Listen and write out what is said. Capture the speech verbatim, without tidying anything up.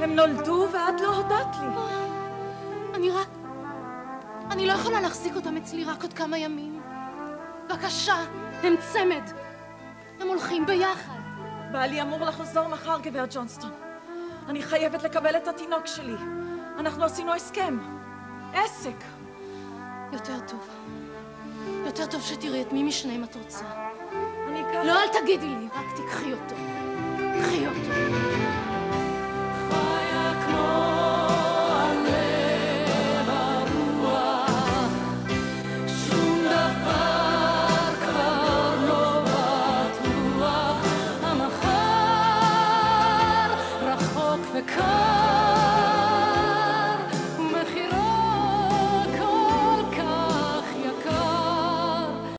הם נולדו ואת לא הודעת לי. אני רק... אני לא יכולה להחזיק אותם אצלי רק עוד כמה ימים. בבקשה, הם צמד. הם הולכים ביחד. בעלי אמור לחזור מחר, גברת ג'ונסטון. אני חייבת לקבל את התינוק שלי. אנחנו עשינו הסכם. עסק. יותר טוב. יותר טוב שתראי את מי משניהם את רוצה. אני ככה... לא, אל תגידי לי, רק תקחי אותו. קחי אותו. חיה כמו הלב הרוח, שום דבר כבר לא בטוח, המחר רחוק וקר